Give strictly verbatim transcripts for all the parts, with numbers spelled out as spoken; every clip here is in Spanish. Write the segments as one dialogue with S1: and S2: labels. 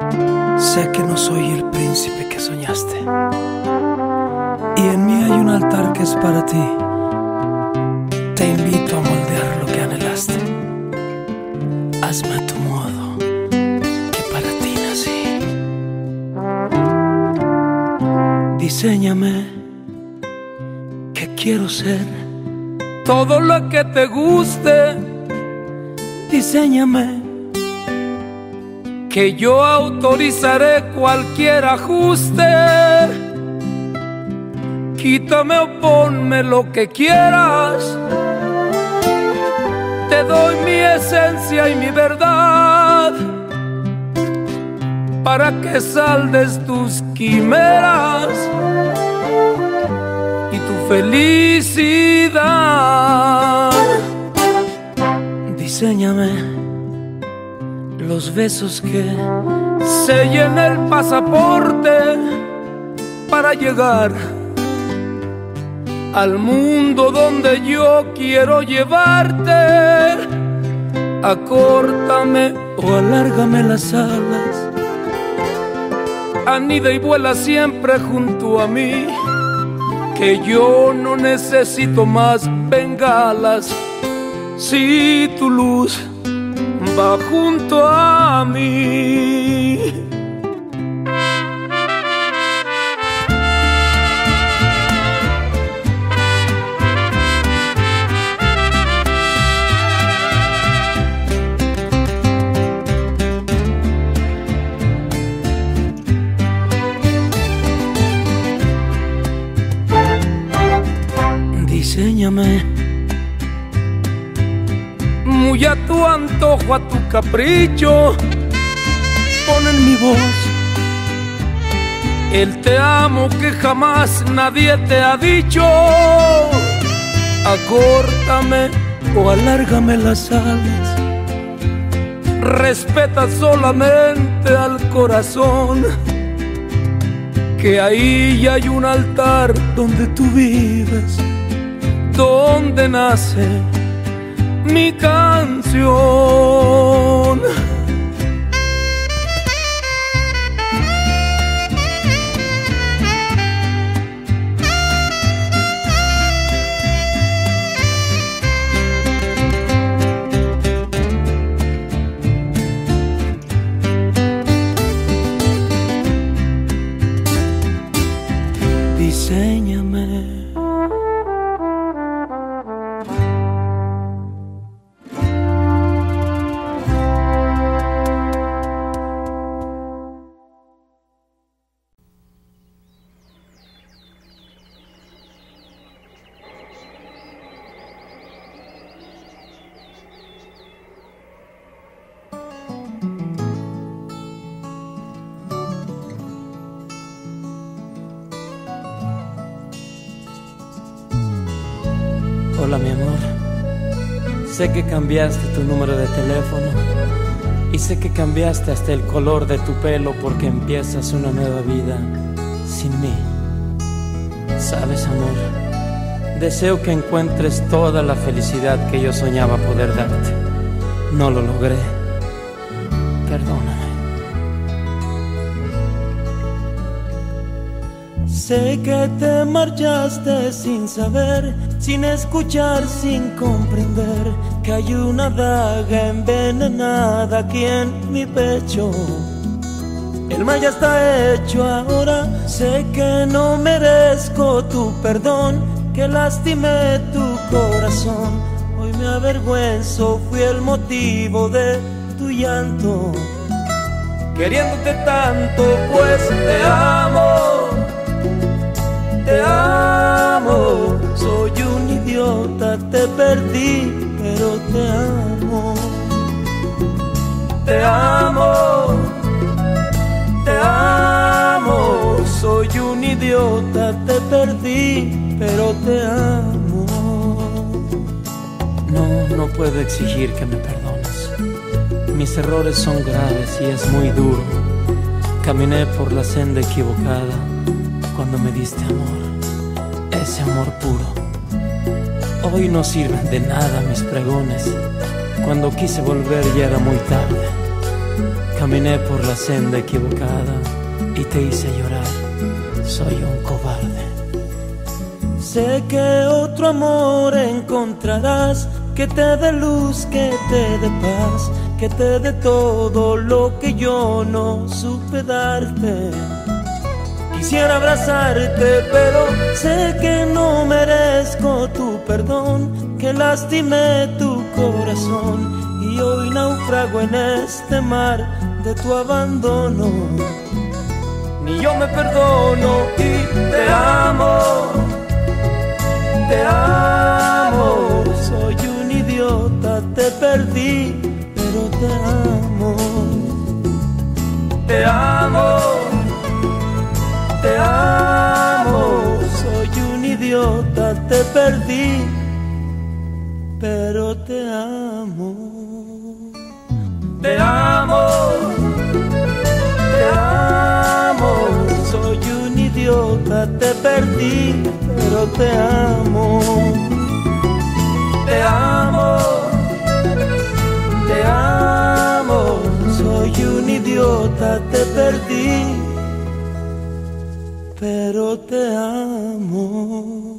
S1: Sé que no soy el príncipe que soñaste, y en mí hay un altar que es para ti. Te invito a moldear lo que anhelaste. Hazme a tu modo, que para ti nací. Diséñame, que quiero ser todo lo que te guste. Diséñame, que yo autorizaré cualquier ajuste. Quítame o ponme lo que quieras. Te doy mi esencia y mi verdad, para que saldes tus quimeras y tu felicidad. Diséñame los besos que sellen el pasaporte para llegar al mundo donde yo quiero llevarte. Acórtame o alárgame las alas, anida y vuela siempre junto a mí, que yo no necesito más bengalas si tu luz va junto a mí. Diséñame muy a tu antojo, a tu capricho. Pon en mi voz el te amo que jamás nadie te ha dicho. Acórtame o alárgame las alas, respeta solamente al corazón, que ahí ya hay un altar donde tú vives, donde nace mi canción. Diséñame. Hola mi amor, sé que cambiaste tu número de teléfono y sé que cambiaste hasta el color de tu pelo porque empiezas una nueva vida sin mí. Sabes amor, deseo que encuentres toda la felicidad que yo soñaba poder darte. No lo logré, perdóname. Sé que te marchaste sin saber, sin escuchar, sin comprender que hay una daga envenenada aquí en mi pecho. El mal ya está hecho ahora, sé que no merezco tu perdón, que lastimé tu corazón. Hoy me avergüenzo, fui el motivo de tu llanto, queriéndote tanto, pues te amo. Te amo, soy un idiota, te perdí, pero te amo. Te amo, te amo, soy un idiota, te perdí, pero te amo. No, no puedo exigir que me perdones. Mis errores son graves y es muy duro. Caminé por la senda equivocada cuando me diste amor, ese amor puro. Hoy no sirven de nada mis pregones, cuando quise volver ya era muy tarde. Caminé por la senda equivocada y te hice llorar. Soy un cobarde. Sé que otro amor encontrarás, que te dé luz, que te dé paz, que te dé todo lo que yo no supe darte. Quisiera abrazarte, pero sé que no merezco tu perdón, que lastimé tu corazón y hoy naufrago en este mar de tu abandono. Ni yo me perdono y te amo, te amo. Soy un idiota, te perdí, pero te amo. Te amo, te amo. Soy un idiota, te perdí, pero te amo. Te amo, te amo. Soy un idiota, te perdí, pero te amo. Te amo, te amo. Soy un idiota, te perdí, pero te amo.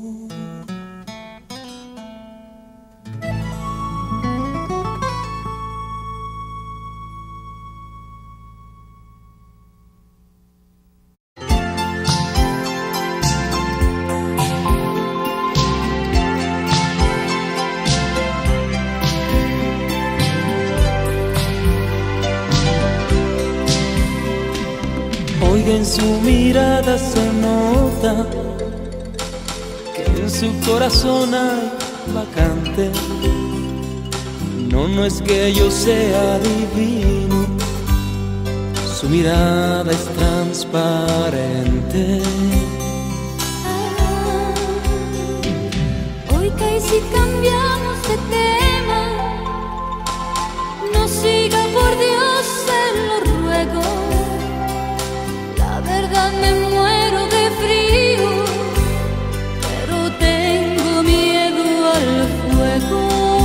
S1: Oiga, en su mirada se nota que en su corazón hay vacante. No, no es que yo sea divino, su mirada es transparente.
S2: Ah, oiga, y si cambiamos de tema, no siga, por Dios, se lo ruego. La verdad, me muero de frío, pero tengo miedo al fuego.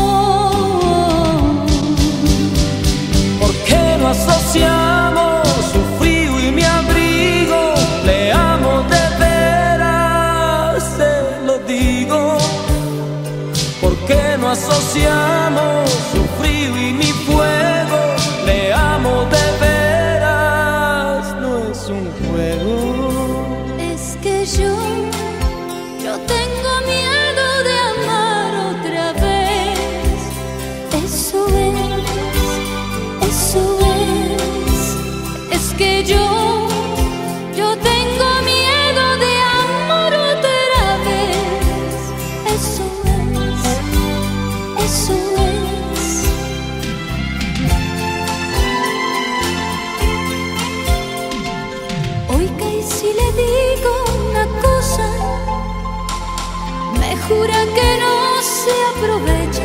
S1: ¿Por qué no asociamos su frío y mi abrigo? Le amo de veras, se lo digo. ¿Por qué no asociamos su frío y mi fuego? Le amo de veras, no es un juego.
S2: Es que yo, yo tengo miedo de amar otra vez. Eso es, eso es. Es que yo, yo tengo miedo de amar otra vez. Eso es, eso es. Oiga, y si le digo una cosa, me jura que no se aprovecha.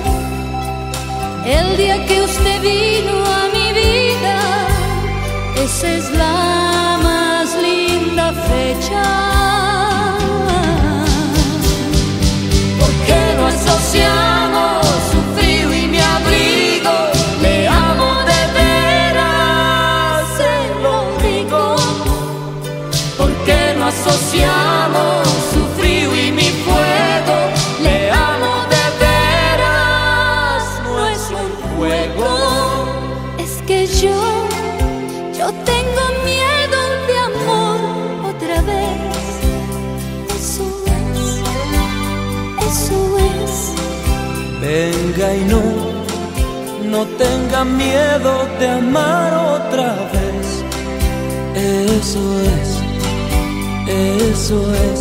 S2: El día que usted vino a mi vida, esa es la más linda fecha.
S1: ¿Por qué no asociamos su frío y mi abrigo? Le amo de veras, se lo digo. ¿Por qué no asociamos su frío y mi fuego? Le amo de veras, no es un juego.
S2: Es que yo, yo tengo miedo de amor otra vez. Eso es, eso es.
S1: Venga y no, no tenga miedo de amar otra vez. Eso es, eso es.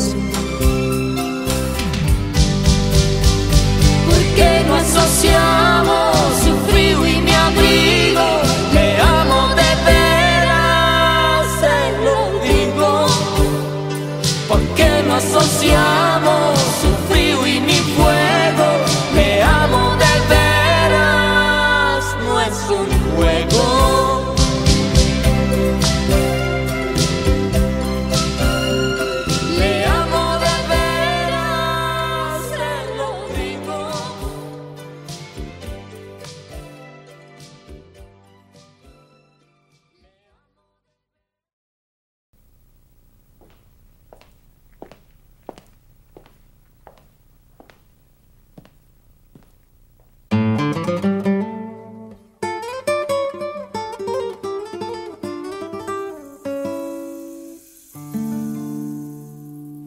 S1: ¿Por qué no asociamos su frío y mi abrigo? Le amo de veras, se lo digo. ¿Por qué no asociamos su frío y mi fuego? Le amo de veras, no es un juego. Le amo de veras, se lo digo.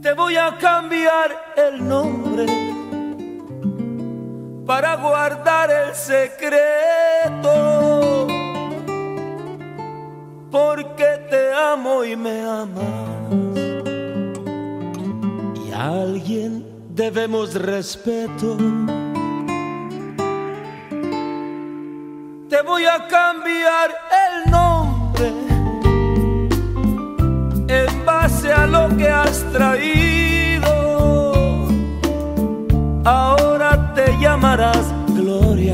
S1: Te voy a cambiar el nombre para guardar el secreto, porque te amo y me amas, y a alguien debemos respeto. Te voy a cambiar el nombre en base a lo que has traído. Ahora te llamarás Gloria.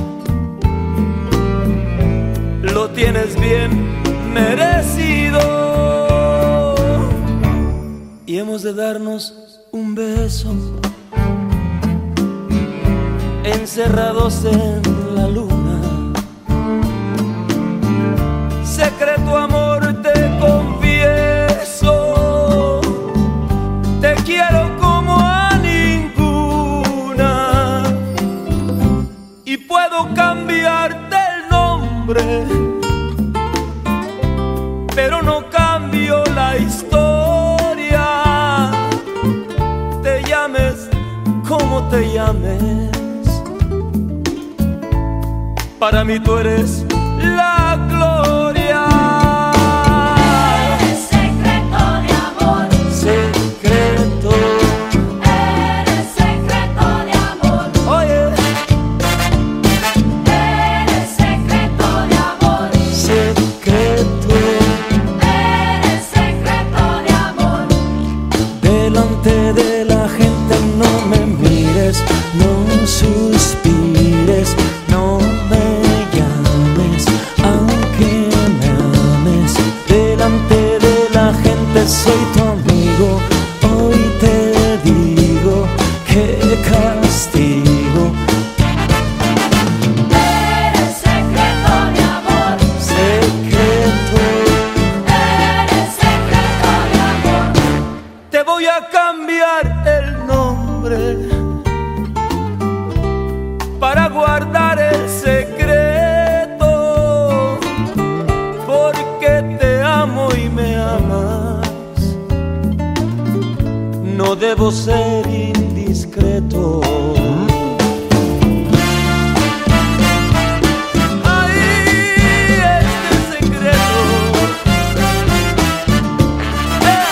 S1: Lo tienes bien merecido. Y hemos de darnos un beso, encerrados en la luna. Secreto amor, te confieso, te quiero como a ninguna, y puedo cambiarte el nombre, pero no cambio la historia. Te llames como te llames, para mí tú eres la gloria.
S2: Eres secreto de amor,
S1: Secreto,
S2: eres secreto de amor,
S1: oye,
S2: eres secreto de amor,
S1: secreto,
S2: eres secreto de amor.
S1: delante de la gente no me mires, no suspires, no me llames, aunque me ames. Delante de la gente soy tu amigo. Hoy te digo qué castigo.
S2: Eres secreto de amor,
S1: Secreto,
S2: eres secreto de amor.
S1: te voy a cambiar el nombre para guardar el secreto, porque te amo y me amas. No debo ser indiscreto. Ay, este secreto. Eh.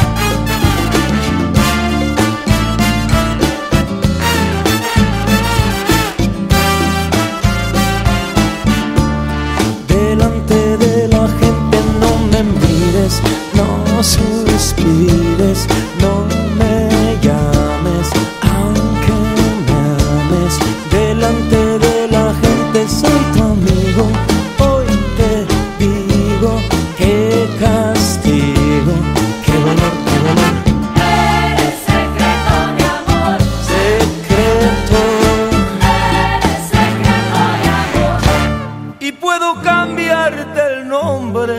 S1: Delante de la gente no me mires, no suspires, no me llames, aunque me ames. Delante de la gente soy tu amigo. Hoy te digo qué castigo, qué dolor, qué dolor.
S2: Eres secreto de amor,
S1: Secreto,
S2: eres secreto de amor.
S1: y puedo cambiarte el nombre,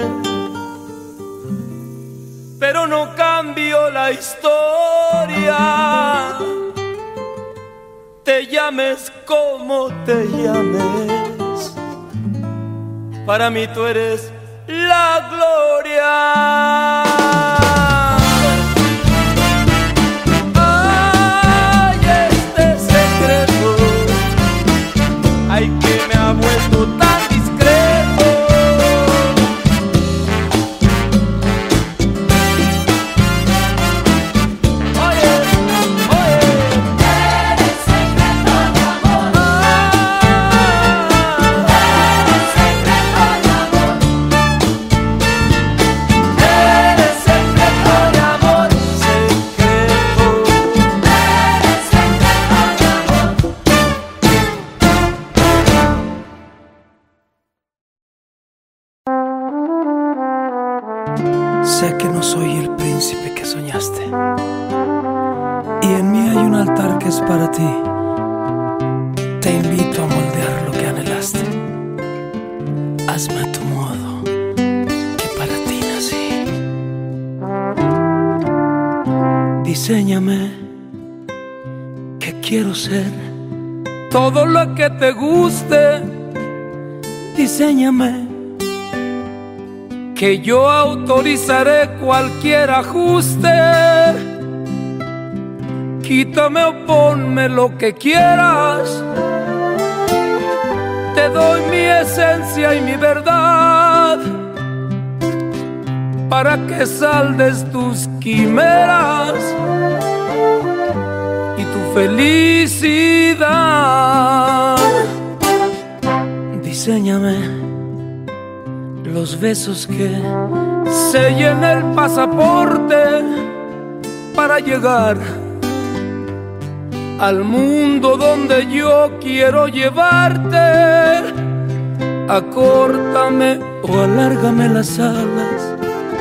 S1: pero no cambio la historia. Te llames como te llames, para mí tú eres la gloria. Ay, este secreto, ay, que me ha vuelto tan discreto. Oye, oye,
S2: Eres secreto de amor,
S1: ah,
S2: eres secreto de amor,
S1: eres secreto de amor, secreto.
S2: eres secreto de amor.
S1: Sé que no soy el príncipe que soñaste, y en mí hay un altar que es para ti. Te invito a moldear lo que anhelaste. Hazme a tu modo, que para ti nací. Diséñame, que quiero ser todo lo que te guste. Diséñame, que yo autorizaré cualquier ajuste.
S3: Quítame o ponme lo que quieras. Te doy mi esencia y mi verdad, para que saldes tus quimeras y tu felicidad.
S1: Diséñame los besos que
S3: sellen el pasaporte para llegar al mundo donde yo quiero llevarte.
S1: Acórtame o alárgame las alas,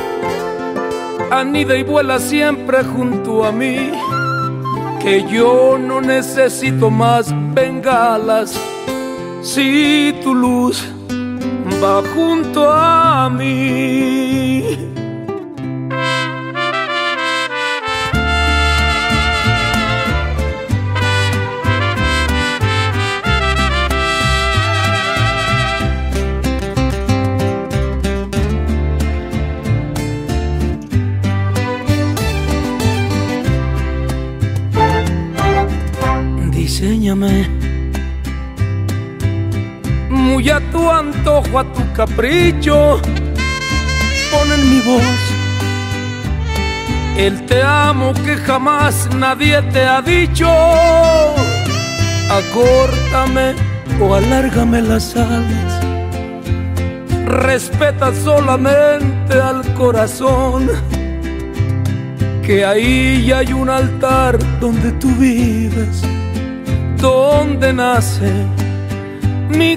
S3: anida y vuela siempre junto a mí, que yo no necesito más bengalas si tu luz va junto a mí.
S1: Diséñame
S3: muy a tu antojo, a tu capricho.
S1: Pon en mi voz
S3: el te amo que jamás nadie te ha dicho.
S1: Acórtame o alárgame las alas,
S3: respeta solamente al corazón, que ahí hay un altar
S1: donde tú vives,
S3: donde nace mi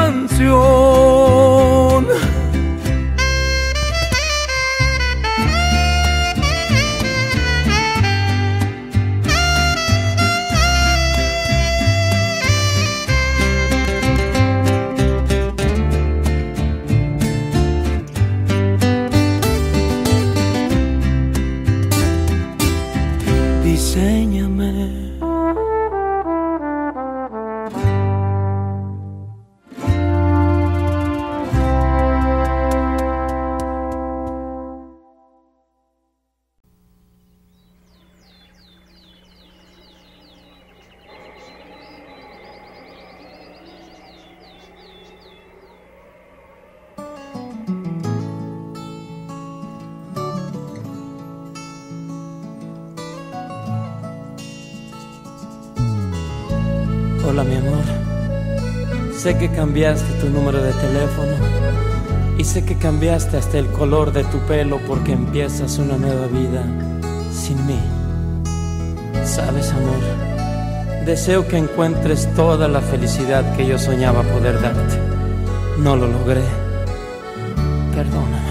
S3: canción.
S1: Diséñame. Hola mi amor, sé que cambiaste tu número de teléfono y sé que cambiaste hasta el color de tu pelo porque empiezas una nueva vida sin mí. Sabes amor, deseo que encuentres toda la felicidad que yo soñaba poder darte. No lo logré, perdóname.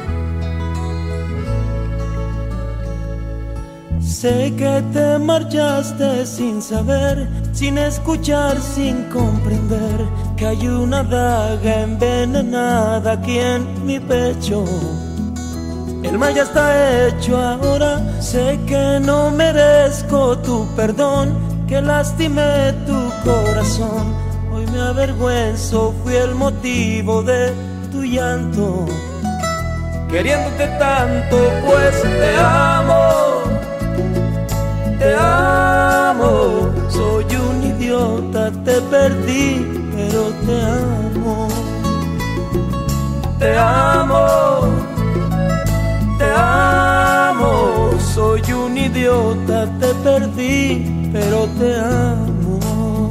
S1: Sé que te marchaste sin saber, sin escuchar, sin comprender que hay una daga envenenada aquí en mi pecho. El mal ya está hecho ahora, sé que no merezco tu perdón, que lastimé tu corazón. Hoy me avergüenzo, fui el motivo de tu llanto, queriéndote tanto, pues te amo. Te amo, soy un idiota, te perdí, pero te amo. Te amo, te amo, soy un idiota, te perdí, pero te amo.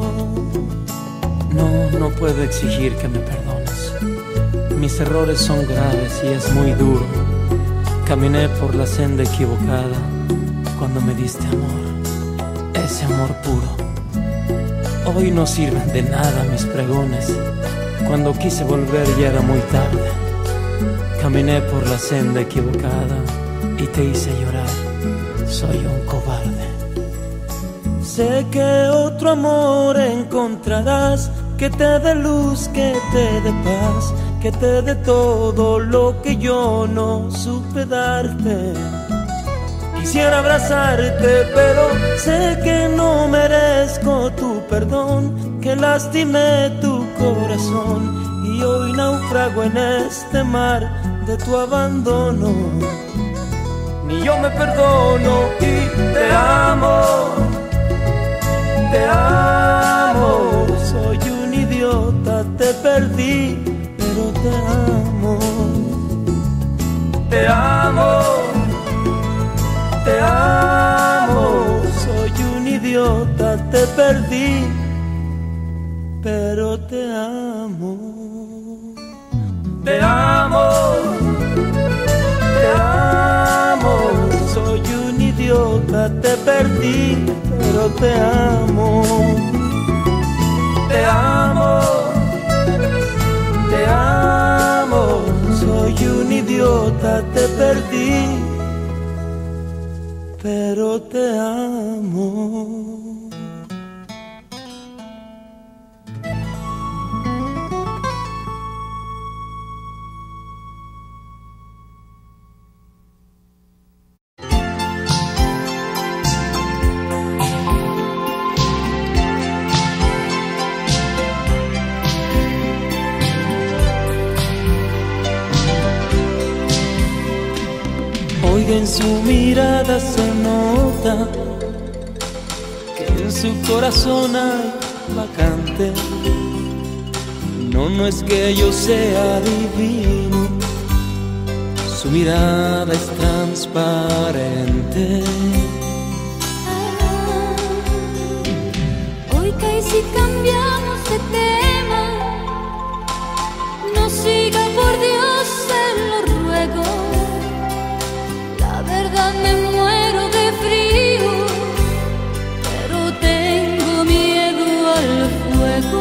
S1: No, no puedo exigir que me perdones. Mis errores son graves y es muy duro. Caminé por la senda equivocada cuando me diste amor, ese amor puro. Hoy no sirven de nada mis pregones, cuando quise volver ya era muy tarde. Caminé por la senda equivocada y te hice llorar, soy un cobarde. Sé que otro amor encontrarás, que te dé luz, que te dé paz, que te dé todo lo que yo no supe darte. Quisiera abrazarte, pero sé que no merezco tu perdón, que lastimé tu corazón y hoy naufrago en este mar de tu abandono. Ni yo me perdono y te amo. te amo. Soy un idiota, te perdí, pero te amo. Te amo, te amo. Soy un idiota, te perdí, pero te amo. Te amo, te amo. Soy un idiota, te perdí, pero te amo. Te amo, te amo. Soy un idiota, te perdí, pero te amo. En su mirada se nota que en su corazón hay vacante. No, no es que yo sea divino, su mirada es transparente.
S2: Hoy que si cambiamos de tema, no siga por Dios, se lo ruego. La verdad me muero de frío, pero tengo miedo al fuego.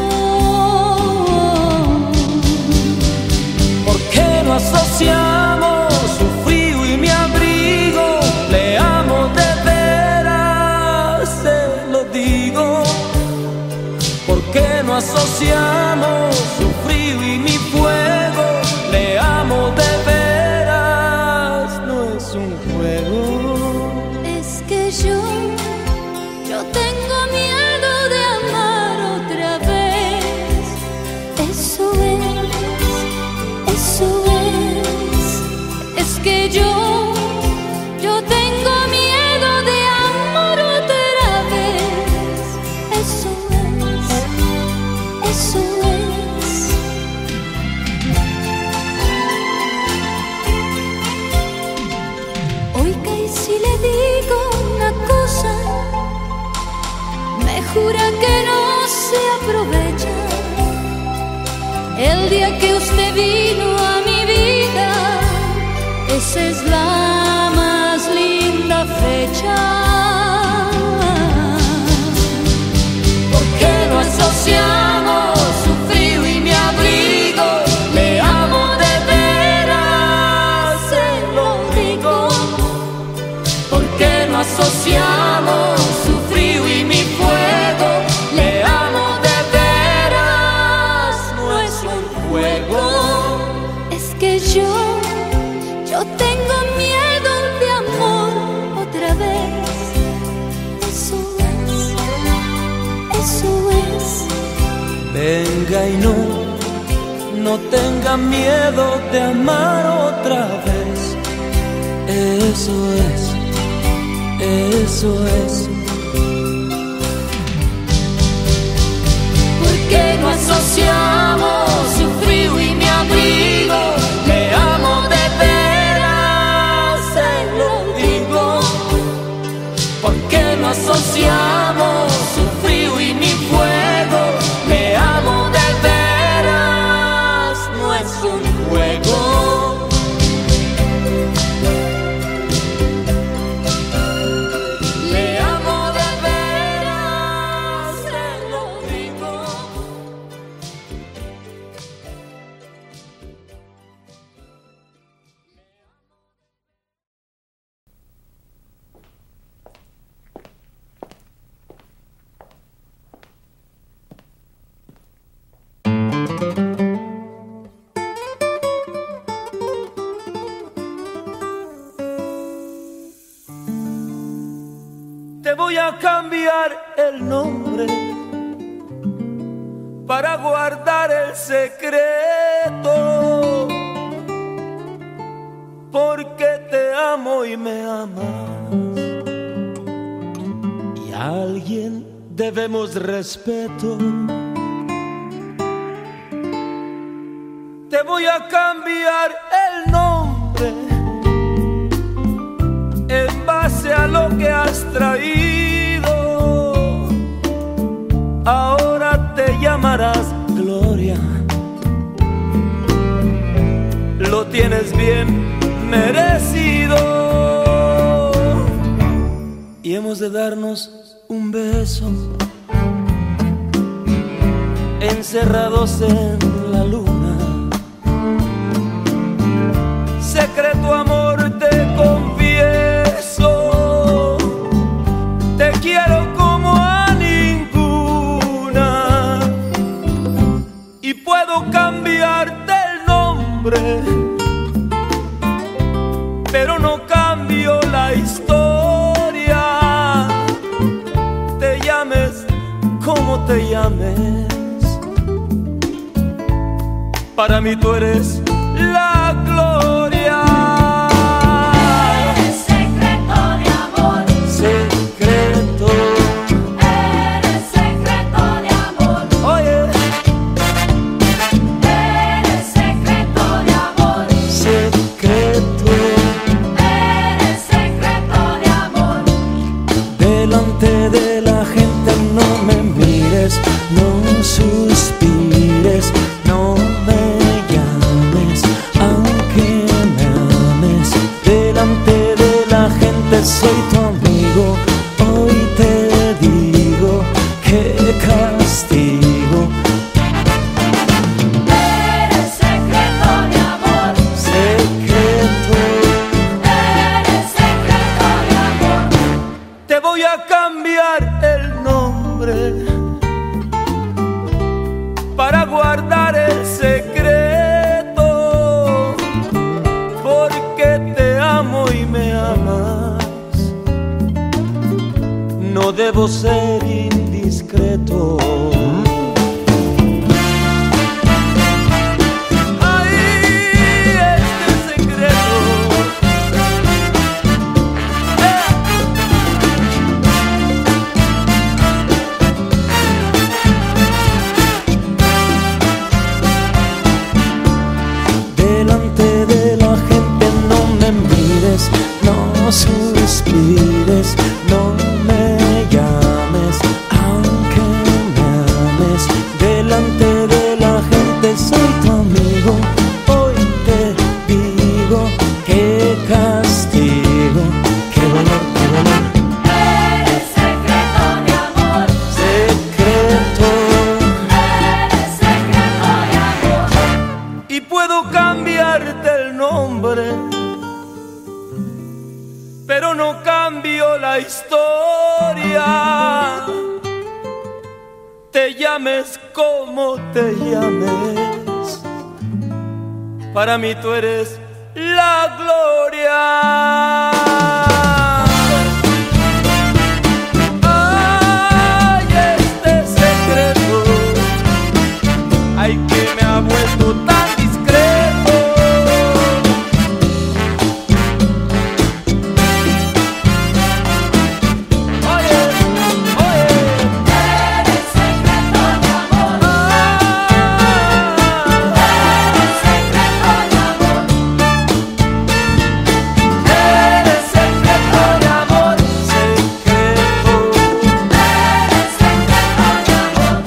S1: ¿Por qué no asociamos su frío y mi abrigo? Le amo de veras, se lo digo. ¿Por qué no asociamos su frío y mi fuego? Le amo de veras, no es un juego.
S2: Es que yo, yo tengo miedo de amar otra vez. Eso es, eso es. Es que yo, yo tengo miedo de amar otra vez. Eso es, eso es. Oiga, y si le digo una cosa, me jura que no se aprovecha. El día que usted vino a mi vida, esa es la más linda fecha. ¿Por qué no asociamos su frío y mi abrigo? Le amo de veras, se lo digo. ¿Por qué no asociamos su frío y mi fuego? Le amo de veras, no es un juego. Es que yo, yo tengo miedo de amor otra vez. Eso es, eso es.
S1: Venga y no, no tenga miedo de amar otra vez. Eso es, eso es.
S2: ¿Por qué no asociamos su frío y mi abrigo? Le amo de veras, se lo digo. ¿Por qué no asociamos su frío y mi fuego? Le amo de veras, no es un juego. Le amo de veras, se lo digo.
S1: Te voy a cambiar el nombre para guardar el secreto, porque te amo y me amas, y alguien debemos respeto. Te voy a cambiar el nombre en base a lo que has traído. Ahora te llamarás Gloria. Lo tienes bien merecido. Y hemos de darnos un beso, encerrados en la luna. Secreto amor te confieso, te quiero como a ninguna. Y puedo cambiarte el nombre, pero no cambio la historia. Te llames como te llames, para mí tú eres la gloria.
S2: Eres secreto de amor,
S1: Secreto,
S2: eres secreto de amor,
S1: oye,
S2: eres secreto de amor,
S1: secreto.
S2: eres secreto de amor.
S1: Delante de la gente no me mires, no suspires, no me llames, aunque me ames. Delante de la gente soy tu amigo. Hoy te digo qué castigo.
S2: Eres secreto de amor,
S1: Secreto,
S2: eres secreto de amor.
S1: te voy a cambiar el nombre para guardar el secreto, porque te amo y me amas. No debo ser indiscreto. Ay, este secreto. Eh. Delante de la gente no me mires, no suspires, no me llames, aunque me ames. Delante de la gente soy tu amigo. Hoy te digo qué castigo, qué dolor, qué dolor.
S2: Eres secreto de amor,
S1: Secreto,
S2: eres secreto de amor.
S1: y puedo cambiarte el nombre, pero no cambio la historia. Te llames como te llames, para mí tú eres la gloria. Ay, este secreto, ay, que me ha vuelto tan discreto. Oye, oye,
S2: Eres secreto de amor,
S1: ah,
S2: eres secreto de amor,
S1: eres secreto de amor, secreto.
S2: eres secreto de amor.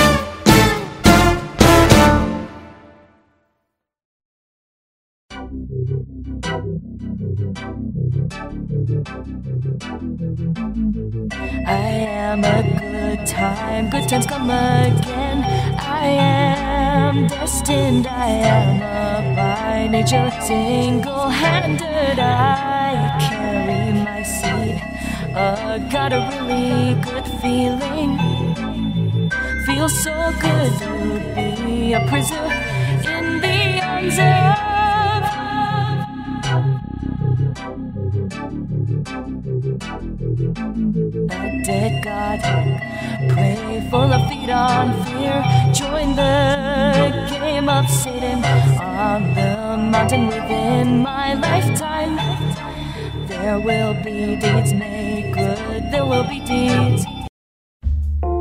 S4: I am a good time, good times come again. I am destined, I am a by nature single-handed. I carry my seed, uh, got a really good feeling. Feels so good to be a prisoner in the arms of a dead God. Pray full of feet on fear. Join the game of Satan on the mountain within my lifetime. There will be deeds made good. There will be deeds.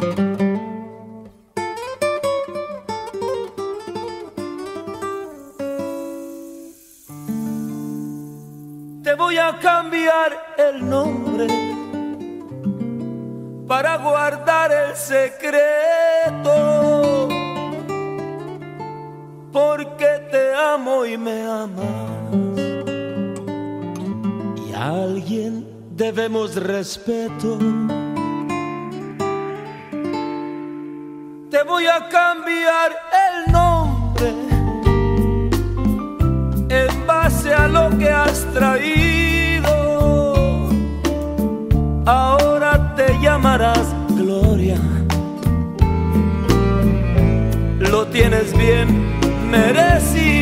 S1: Te voy a cambiar el nombre para guardar el secreto, porque te amo y me amas, y a alguien debemos respeto. Te voy a cambiar el nombre en base a lo que has traído. Ahora te llamarás Gloria. Lo tienes bien merecido.